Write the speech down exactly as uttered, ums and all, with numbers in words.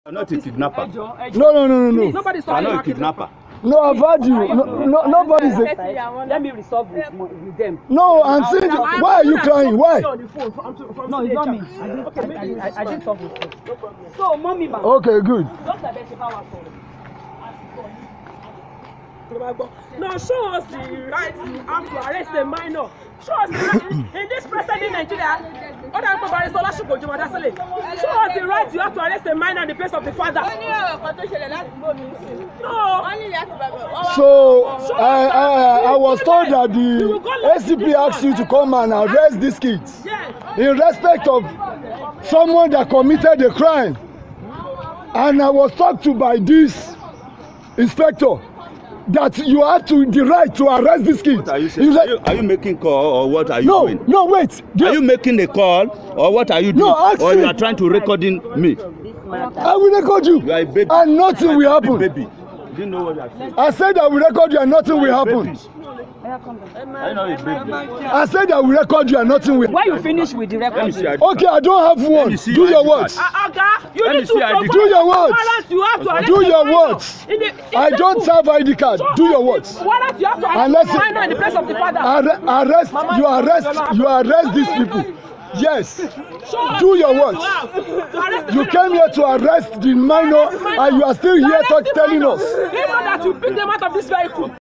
I'm not a kidnapper. No, no, no, no, no. Nobody's I'm not a kidnapper. No, I've heard you. No, no, nobody's a... Let me resolve with, with them. No, I'm saying, why are you crying? Why? No, it's not me. I didn't, okay, I, I, I didn't talk with you. So, mommy, ma. Okay, good. No, show us the right you have to arrest a minor. Show us the right in this present in Nigeria. Show us the right you have to arrest a minor in the place of the father. No. So I, I, I was told that the A C P asked you to come and arrest these kids in respect of someone that committed a crime. And I was talked to by this inspector that you have to the right to arrest this kid. What are you saying? Are you, are you making call or what are you no, doing? No, no, wait. Are you making a call or what are you doing? No, or you are trying to recording me? I will record you. You are a baby. And nothing you will happen. Baby. You didn't know what you are saying. I said I will record you and nothing will happen. I know it's baby. I said I will record you and nothing will. When you finish with the record. Okay, I don't have one. Do your words. You need to provide do your words. You have to do your words. In the, in I don't have I D card. Do your words. Warrant you have to arrest in the place of the father. Ar arrest. Mama, you arrest. You arrest these people. Yes. Do your words. You came here to arrest the minor, and you are still here talk, telling us. You know that you pick them out of this vehicle.